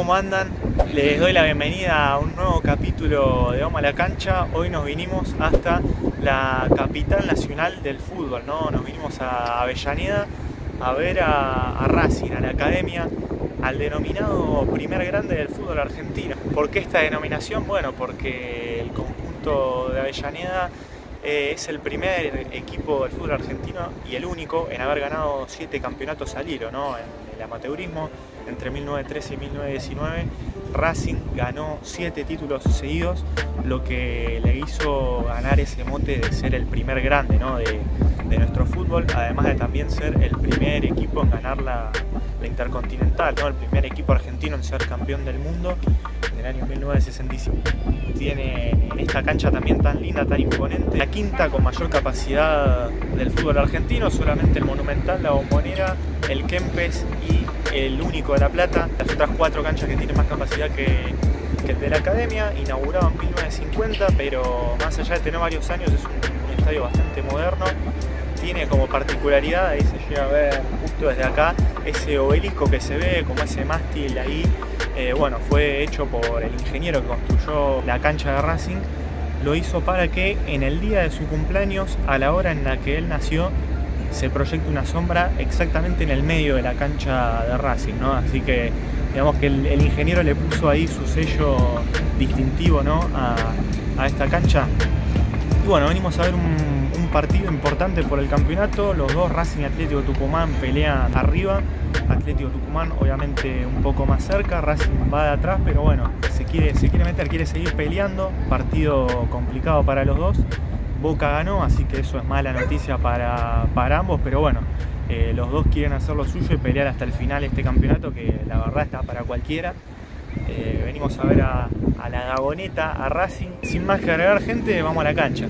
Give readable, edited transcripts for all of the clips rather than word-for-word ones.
¿cómo andan? Les doy la bienvenida a un nuevo capítulo de Vamos a la Cancha. Hoy nos vinimos hasta la capital nacional del fútbol, ¿no? Nos vinimos a Avellaneda a ver a Racing, a la academia, al denominado primer grande del fútbol argentino. ¿Por qué esta denominación? Bueno, porque el conjunto de Avellaneda es el primer equipo del fútbol argentino y el único en haber ganado 7 campeonatos al hilo, ¿no? En el amateurismo, entre 1913 y 1919, Racing ganó 7 títulos seguidos, lo que le hizo ganar ese mote de ser el primer grande, ¿no? de nuestro fútbol, además de también ser el primer equipo en ganar la Intercontinental, ¿no? El primer equipo argentino en ser campeón del mundo en el año 1965. Tiene en esta cancha también tan linda, tan imponente, la quinta con mayor capacidad del fútbol argentino, solamente el Monumental, la Bombonera, el Kempes y el Único de La Plata. Las otras 4 canchas que tienen más capacidad que el de la academia, inaugurado en 1950, pero más allá de tener varios años es un estadio bastante moderno. Tiene como particularidad, ahí se llega a ver justo desde acá, ese obelisco que se ve, como ese mástil ahí, bueno, fue hecho por el ingeniero que construyó la cancha de Racing. Lo hizo para que en el día de su cumpleaños, a la hora en la que él nació, se proyecte una sombra exactamente en el medio de la cancha de Racing, ¿no? Así que digamos que el ingeniero le puso ahí su sello distintivo, ¿no? a esta cancha. Y bueno, venimos a ver un partido importante por el campeonato. Los dos, Racing y Atlético Tucumán, pelean arriba. Atlético Tucumán obviamente un poco más cerca, Racing va de atrás, pero bueno, se quiere meter, quiere seguir peleando. Partido complicado para los dos. Boca ganó, así que eso es mala noticia para ambos, pero bueno, los dos quieren hacer lo suyo y pelear hasta el final este campeonato, que la verdad está para cualquiera. Venimos a ver a la Gagoneta, a Racing. Sin más que agregar, gente, vamos a la cancha.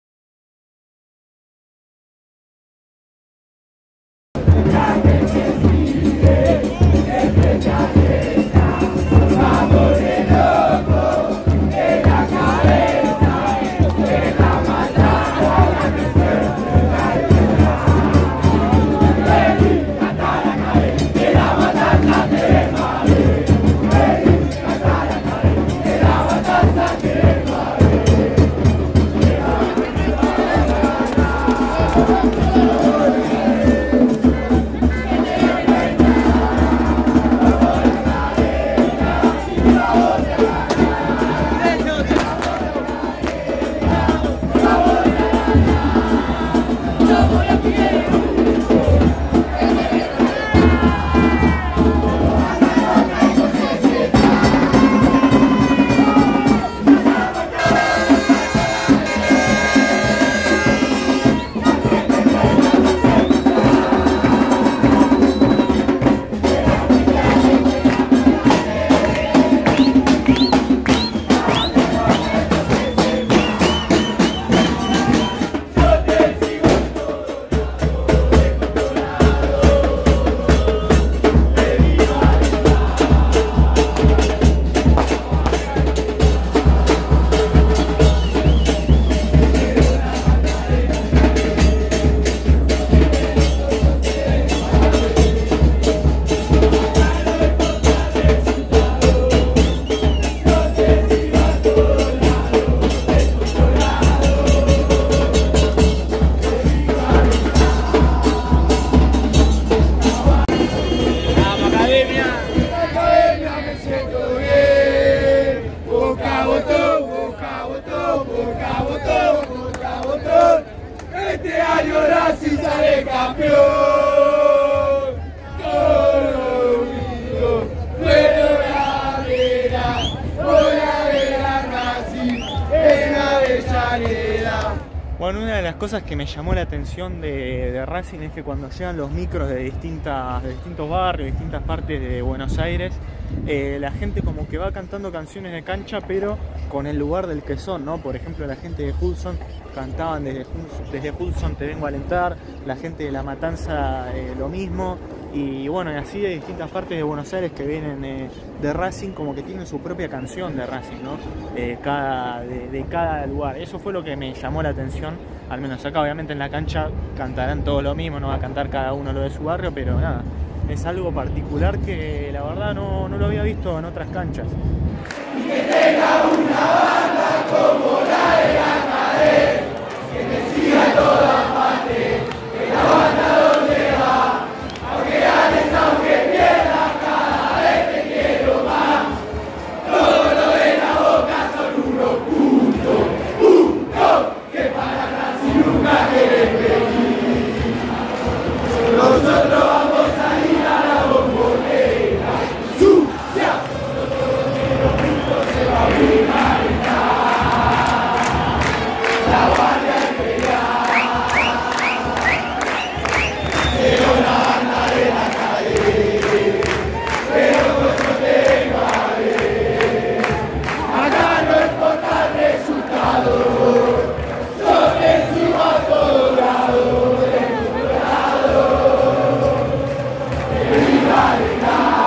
Este año Racing sale campeón. Todo unido, voy a ver a Racing en Avellaneda. Bueno, una de las cosas que me llamó la atención de Racing es que cuando llegan los micros de distintos barrios, de distintas partes de Buenos Aires, la gente como que va cantando canciones de cancha, pero con el lugar del que son, ¿no? Por ejemplo, la gente de Hudson cantaban desde Hudson te vengo a alentar, la gente de La Matanza lo mismo, y bueno, y así de distintas partes de Buenos Aires que vienen de Racing, como que tienen su propia canción de Racing, ¿no? De cada lugar. Eso fue lo que me llamó la atención, al menos acá. Obviamente en la cancha cantarán todo lo mismo, no va a cantar cada uno lo de su barrio, pero nada, es algo particular que la verdad no lo había visto en otras canchas. Y que tenga una banda como la de Armadel, que me siga en todas partes, que la banda donde va, aunque ganes, aunque pierdas, cada vez te quiero más. Todo lo de la Boca son unos puntos, que para Brasil nunca quieren venir. Nosotros vamos a ir a la Bombonera, sucia. Se va a finalizar la Guardia Imperial, pero la banda de la calle, pero cuando te va a ver, acá no importa el resultado, yo te sigo a todo lado, de rivalidad.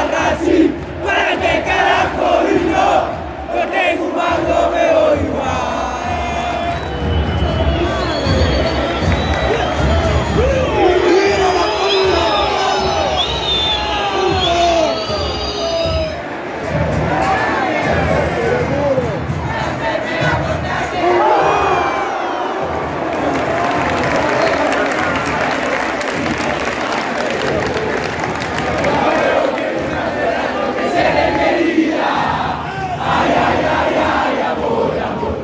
Racing, ¿para qué carajo vino? Yo tengo un mango, me voy igual. Ay, ay, ay, ay, amor, amor.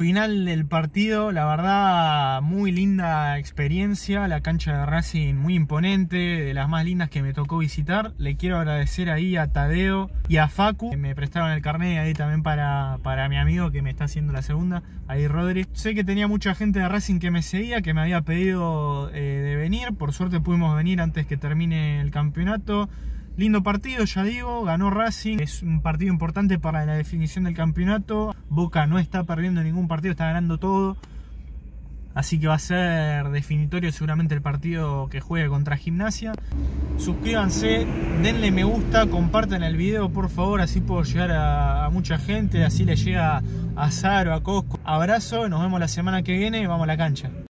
final del partido, la verdad, muy linda experiencia. La cancha de Racing muy imponente, de las más lindas que me tocó visitar. Le quiero agradecer ahí a Tadeo y a Facu, que me prestaron el carnet ahí también para mi amigo que me está haciendo la segunda, ahí Rodri. Sé que tenía mucha gente de Racing que me seguía, que me había pedido de venir. Por suerte pudimos venir antes que termine el campeonato. Lindo partido, ya digo, ganó Racing, es un partido importante para la definición del campeonato. Boca no está perdiendo ningún partido, está ganando todo. Así que va a ser definitorio seguramente el partido que juegue contra Gimnasia. Suscríbanse, denle me gusta, compartan el video por favor, así puedo llegar a mucha gente, así le llega a Saro, a Cosco. Abrazo, nos vemos la semana que viene, vamos a la cancha.